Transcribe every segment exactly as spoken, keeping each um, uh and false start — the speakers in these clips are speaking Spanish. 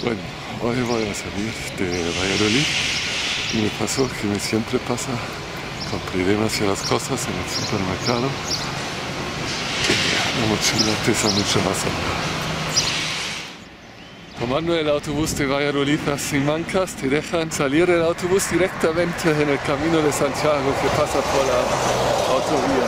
Bueno, hoy voy a salir de Valladolid y me pasó que me siempre pasa, compré demasiadas cosas en el supermercado y la mochila pesa mucho más ahora. Tomando el autobús de Valladolid a Simancas te dejan salir el autobús directamente en el Camino de Santiago que pasa por la autovía.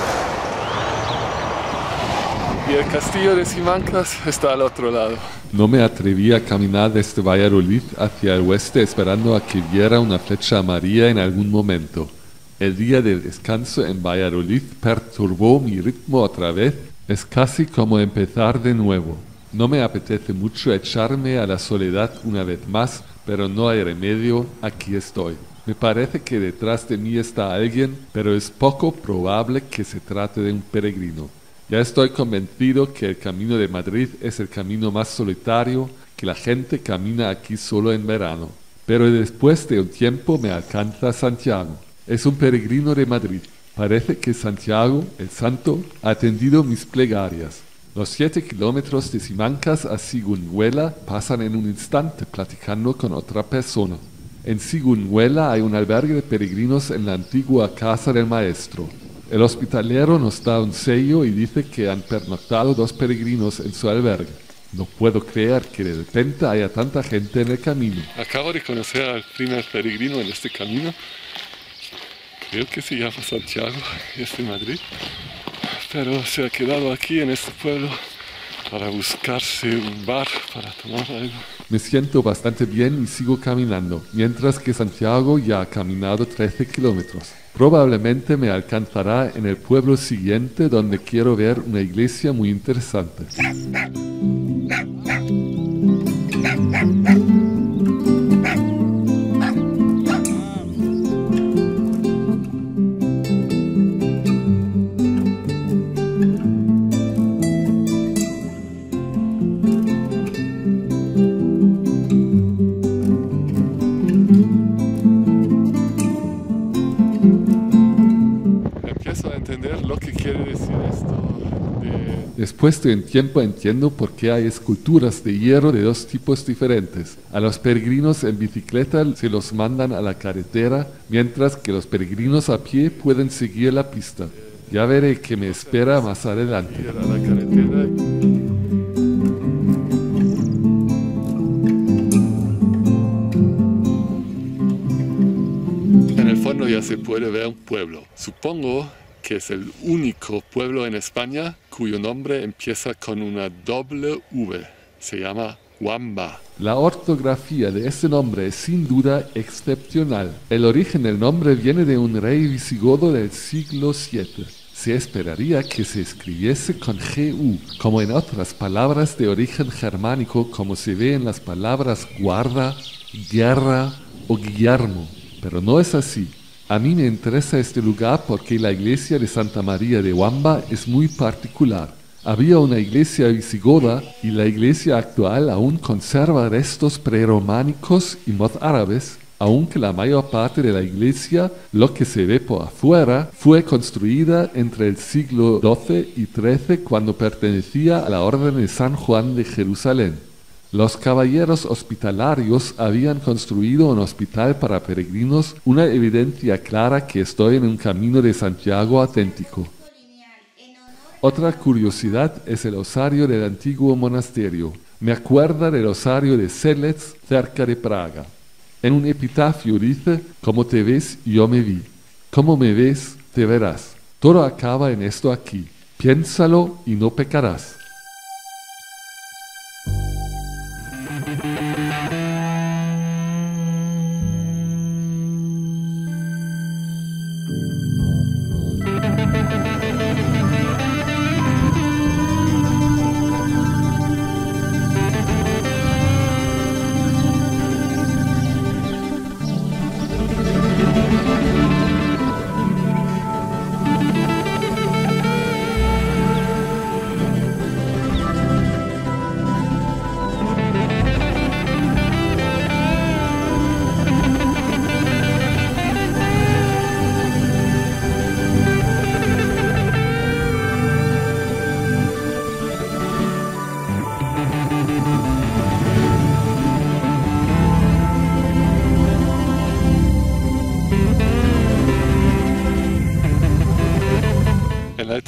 Y el castillo de Simancas está al otro lado. No me atreví a caminar desde Valladolid hacia el oeste esperando a que viera una flecha amarilla en algún momento. El día del descanso en Valladolid perturbó mi ritmo otra vez. Es casi como empezar de nuevo. No me apetece mucho echarme a la soledad una vez más, pero no hay remedio, aquí estoy. Me parece que detrás de mí está alguien, pero es poco probable que se trate de un peregrino. Ya estoy convencido que el Camino de Madrid es el camino más solitario, que la gente camina aquí solo en verano. Pero después de un tiempo me alcanza Santiago. Es un peregrino de Madrid. Parece que Santiago, el santo, ha atendido mis plegarias. Los siete kilómetros de Simancas a Sigüenhuela pasan en un instante platicando con otra persona. En Sigüenhuela hay un albergue de peregrinos en la antigua casa del maestro. El hospitalero nos da un sello y dice que han pernoctado dos peregrinos en su albergue. No puedo creer que de repente haya tanta gente en el camino. Acabo de conocer al primer peregrino en este camino. Creo que se llama Santiago, es de Madrid. Pero se ha quedado aquí en este pueblo para buscarse un bar para tomar algo. Me siento bastante bien y sigo caminando, mientras que Santiago ya ha caminado trece kilómetros. Probablemente me alcanzará en el pueblo siguiente donde quiero ver una iglesia muy interesante. Lo que quiere decir esto de... Después de un tiempo entiendo por qué hay esculturas de hierro de dos tipos diferentes. A los peregrinos en bicicleta se los mandan a la carretera, mientras que los peregrinos a pie pueden seguir la pista. Ya veré qué me espera más adelante. En el fondo ya se puede ver un pueblo. Supongo que es el único pueblo en España cuyo nombre empieza con una doble V. Se llama Wamba. La ortografía de este nombre es sin duda excepcional. El origen del nombre viene de un rey visigodo del siglo siete. Se esperaría que se escribiese con G U, como en otras palabras de origen germánico, como se ve en las palabras guarda, guerra o Guillermo. Pero no es así. A mí me interesa este lugar porque la iglesia de Santa María de Wamba es muy particular. Había una iglesia visigoda y la iglesia actual aún conserva restos prerománicos y mozárabes, aunque la mayor parte de la iglesia, lo que se ve por afuera, fue construida entre el siglo doce y trece cuando pertenecía a la Orden de San Juan de Jerusalén. Los caballeros hospitalarios habían construido un hospital para peregrinos, una evidencia clara que estoy en un camino de Santiago auténtico. Otra curiosidad es el osario del antiguo monasterio. Me acuerda del osario de Selec, cerca de Praga. En un epitafio dice: como te ves, yo me vi. Como me ves, te verás. Todo acaba en esto aquí. Piénsalo y no pecarás.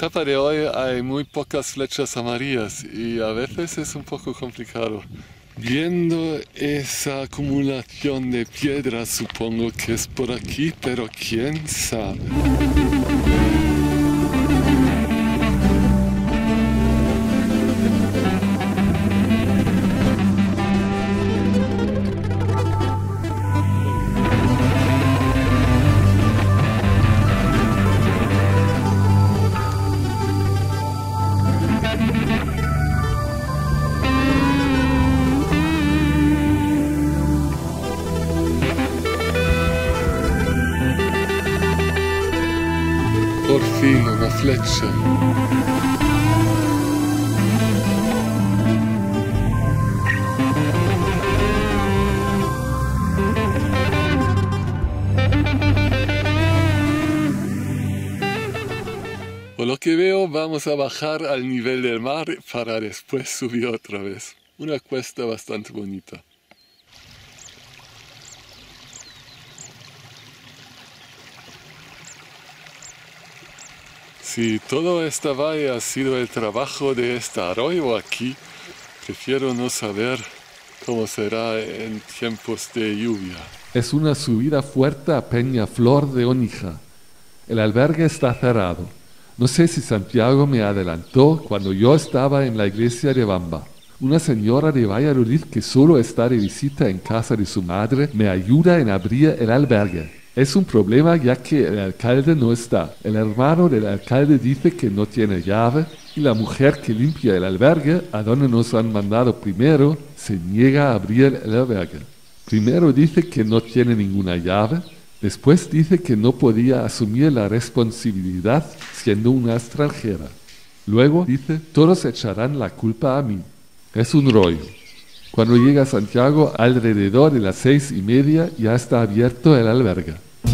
etapa de hoy hay muy pocas flechas amarillas y a veces es un poco complicado. Viendo esa acumulación de piedras, supongo que es por aquí, pero quién sabe. Por fin, una flecha. Por lo que veo, vamos a bajar al nivel del mar para después subir otra vez. Una cuesta bastante bonita. Si todo esta valle ha sido el trabajo de este arroyo aquí, prefiero no saber cómo será en tiempos de lluvia. Es una subida fuerte a Peñaflor de Onija. El albergue está cerrado. No sé si Santiago me adelantó cuando yo estaba en la iglesia de Bamba. Una señora de Valladolid que solo está de visita en casa de su madre me ayuda en abrir el albergue. Es un problema ya que el alcalde no está. El hermano del alcalde dice que no tiene llave y la mujer que limpia el albergue, a donde nos han mandado primero, se niega a abrir el albergue. Primero dice que no tiene ninguna llave, después dice que no podía asumir la responsabilidad siendo una extranjera. Luego dice, todos echarán la culpa a mí. Es un rollo. Cuando llega a Santiago, alrededor de las seis y media, ya está abierto el albergue.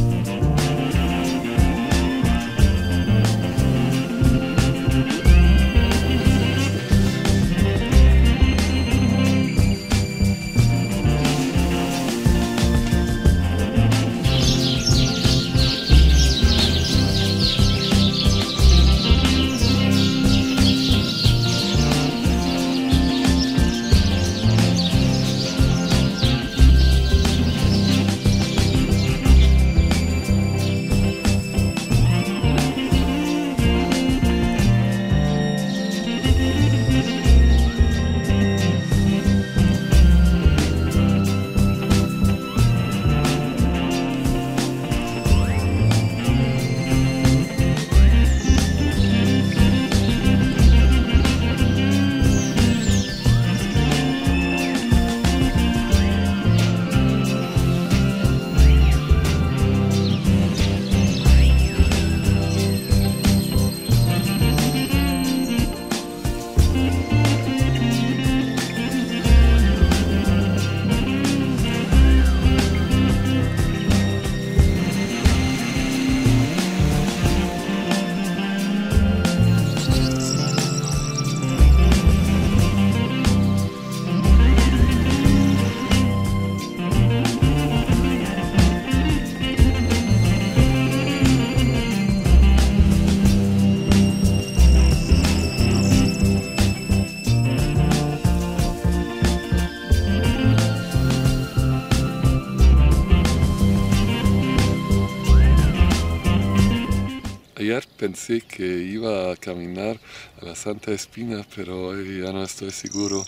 Ayer pensé que iba a caminar a la Santa Espina, pero hoy ya no estoy seguro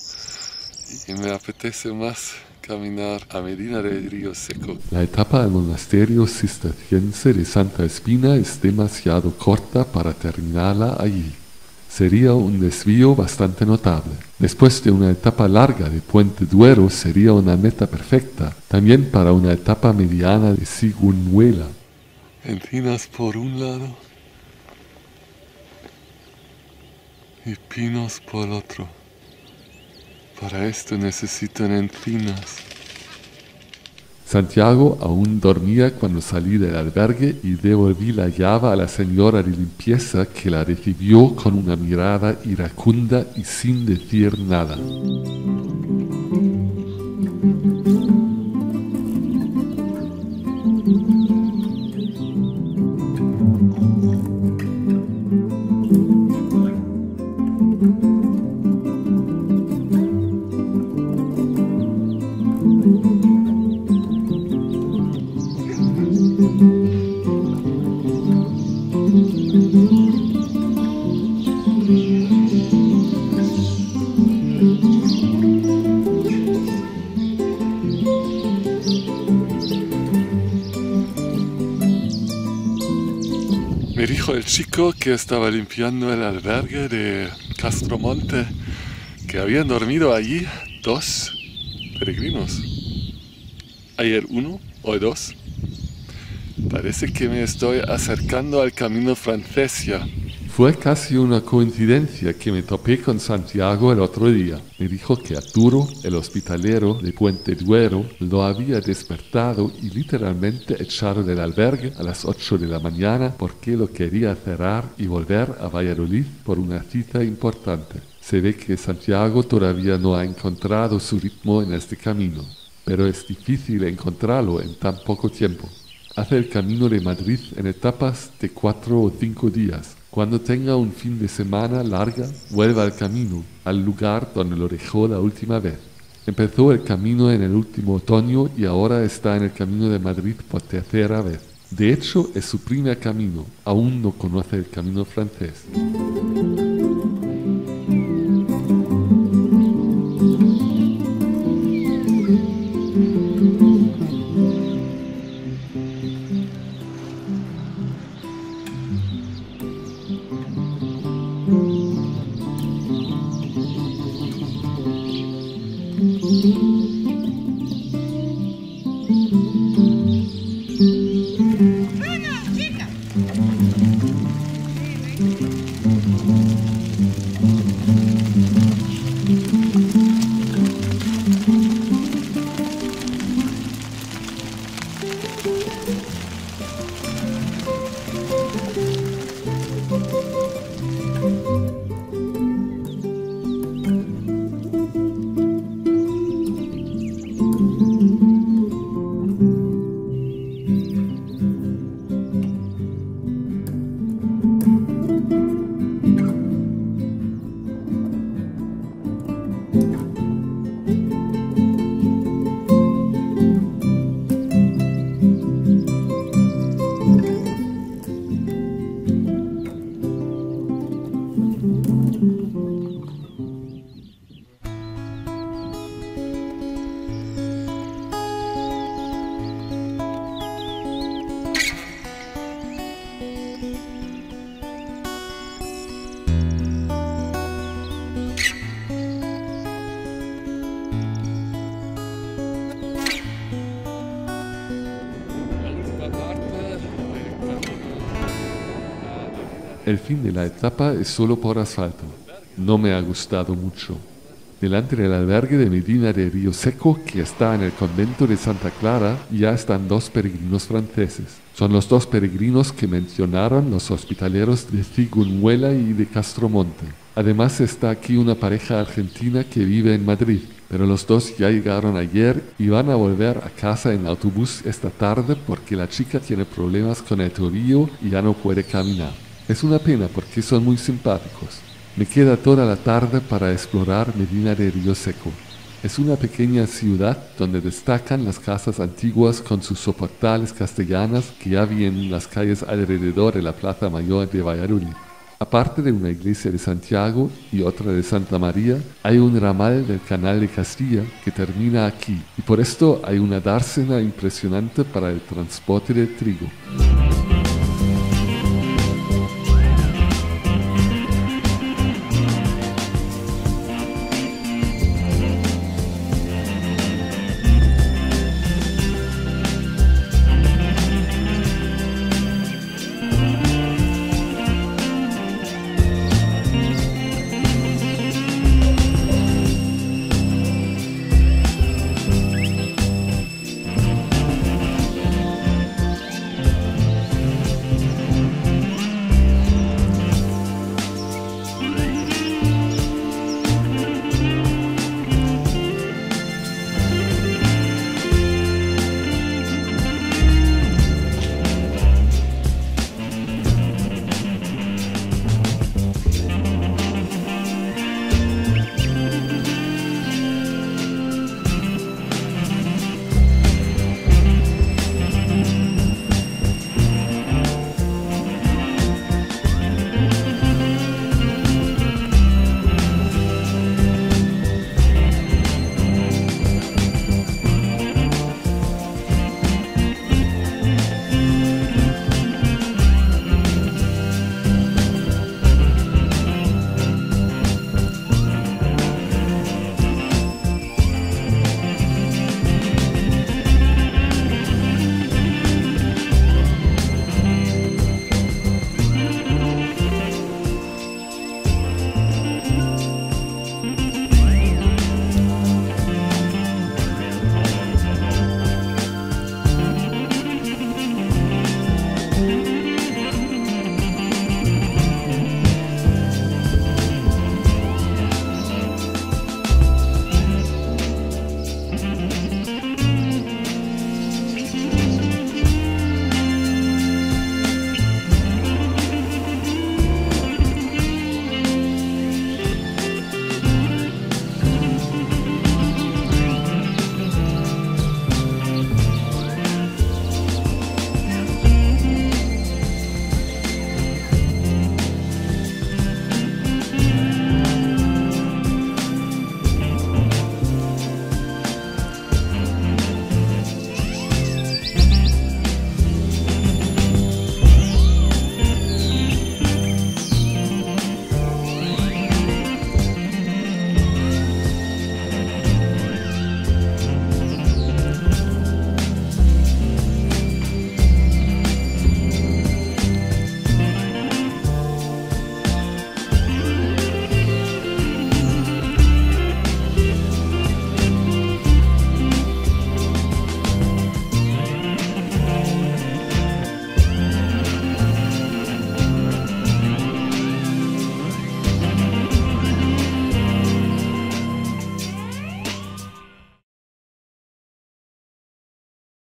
y me apetece más caminar a Medina del Río Seco. La etapa al monasterio cisterciense de Santa Espina es demasiado corta para terminarla allí. Sería un desvío bastante notable. Después de una etapa larga de Puente Duero sería una meta perfecta, también para una etapa mediana de Sigüenhuela. Encinas por un lado y pinos por otro. Para esto necesitan encinas. Santiago aún dormía cuando salí del albergue y devolví la llave a la señora de limpieza, que la recibió con una mirada iracunda y sin decir nada. el chico que estaba limpiando el albergue de Castromonte, que habían dormido allí dos peregrinos. Ayer uno, hoy dos. Parece que me estoy acercando al camino francés ya. Fue casi una coincidencia que me topé con Santiago el otro día. Me dijo que Arturo, el hospitalero de Puente Duero, lo había despertado y literalmente echado del albergue a las ocho de la mañana porque lo quería cerrar y volver a Valladolid por una cita importante. Se ve que Santiago todavía no ha encontrado su ritmo en este camino, pero es difícil encontrarlo en tan poco tiempo. Hace el camino de Madrid en etapas de cuatro o cinco días. Cuando tenga un fin de semana larga, vuelva al camino, al lugar donde lo dejó la última vez. Empezó el camino en el último otoño y ahora está en el camino de Madrid por tercera vez. De hecho, es su primer camino. Aún no conoce el camino francés. El fin de la etapa es solo por asfalto. No me ha gustado mucho. Delante del albergue de Medina de Río Seco, que está en el convento de Santa Clara, ya están dos peregrinos franceses. Son los dos peregrinos que mencionaron los hospitaleros de Cigüeñuela y de Castromonte. Además está aquí una pareja argentina que vive en Madrid, pero los dos ya llegaron ayer y van a volver a casa en autobús esta tarde porque la chica tiene problemas con el tobillo y ya no puede caminar. Es una pena porque son muy simpáticos. Me queda toda la tarde para explorar Medina de Río Seco. Es una pequeña ciudad donde destacan las casas antiguas con sus soportales castellanas que ya vi en las calles alrededor de la Plaza Mayor de Valladolid. Aparte de una iglesia de Santiago y otra de Santa María, hay un ramal del Canal de Castilla que termina aquí y por esto hay una dársena impresionante para el transporte de trigo.